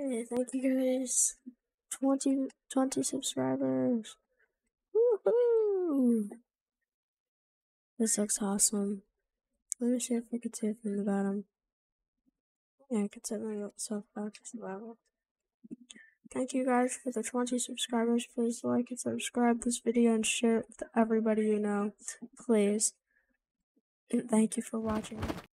Hey, thank you guys. 20 subscribers. Woohoo! This looks awesome. Let me see if I can see it from the bottom. Yeah, I can set myself back to survival. Thank you guys for the 20 subscribers. Please like and subscribe this video and share it with everybody you know. Please. And thank you for watching.